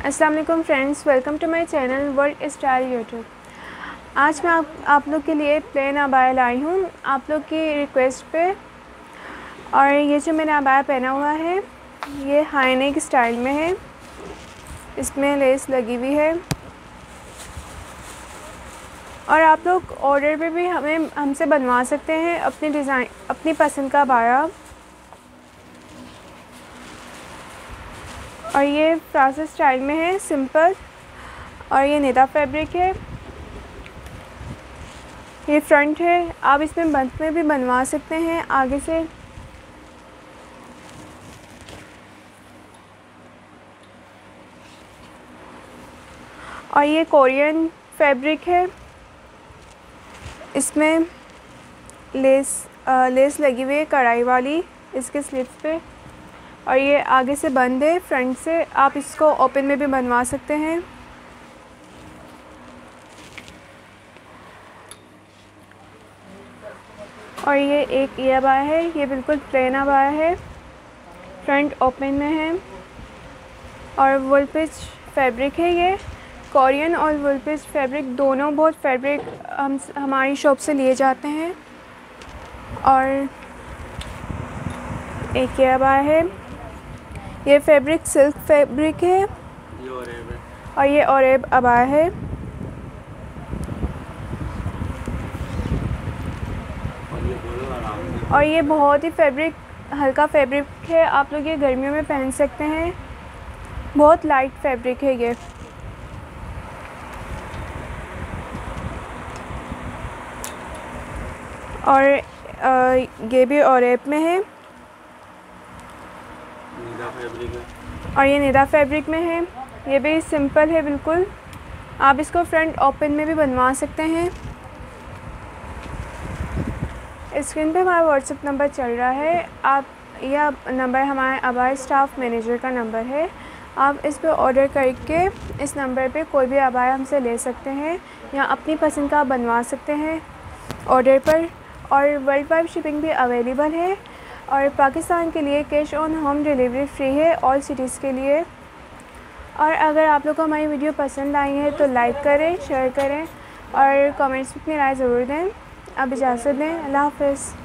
अस्सलाम वालेकुम friends, welcome to my channel World Style YouTube. आज मैं आप लोग के लिए प्लेन अबाया लाई हूँ आप लोग की रिक्वेस्ट पे। और ये जो मैंने अबाया पहना हुआ है ये हाई नेक स्टाइल में है, इसमें लेस लगी हुई है। और आप लोग ऑर्डर पे भी हमसे बनवा सकते हैं अपनी डिज़ाइन, अपनी पसंद का अबाया। और ये फ्रांसी स्टाइल में है, सिंपल। और ये निदा फैब्रिक है, ये फ्रंट है। आप इसमें बंद में भी बनवा सकते हैं आगे से। और ये कोरियन फैब्रिक है, इसमें लेस लगी हुई है कढ़ाई वाली इसके स्लीव्स पे। और ये आगे से बंद है, फ्रंट से आप इसको ओपन में भी बनवा सकते हैं। और ये अबाया है, ये बिल्कुल प्लेन अबाया है, फ्रंट ओपन में है। और वुल पिच फैब्रिक है, ये कोरियन और वुल पिच फैब्रिक दोनों बहुत फैब्रिक हमारी शॉप से लिए जाते हैं। और एक ये अबाया है, ये फैब्रिक सिल्क फैब्रिक है। और ये ओरेब अबाया है। और ये बहुत ही फैब्रिक हल्का फैब्रिक है, आप लोग ये गर्मियों में पहन सकते हैं, बहुत लाइट फैब्रिक है ये। और ये भी ओरेब में है, निदा फैब्रिक है। और ये निदा फैब्रिक में है, ये भी सिंपल है बिल्कुल। आप इसको फ्रंट ओपन में भी बनवा सकते हैं। स्क्रीन पे हमारा व्हाट्सएप नंबर चल रहा है, आप यह नंबर हमारे अबाया स्टाफ मैनेजर का नंबर है। आप इस पे ऑर्डर करके इस नंबर पे कोई भी अबाया हमसे ले सकते हैं या अपनी पसंद का बनवा सकते हैं ऑर्डर पर। और वर्ल्ड वाइड शिपिंग भी अवेलेबल है। और पाकिस्तान के लिए cash on home delivery free है ऑल सिटीज़ के लिए। और अगर आप लोग को हमारी वीडियो पसंद आई है तो लाइक करें, शेयर करें और कमेंट्स में अपनी राय ज़रूर दें। अब इजाज़त दें, अल्लाह हाफ़िज़।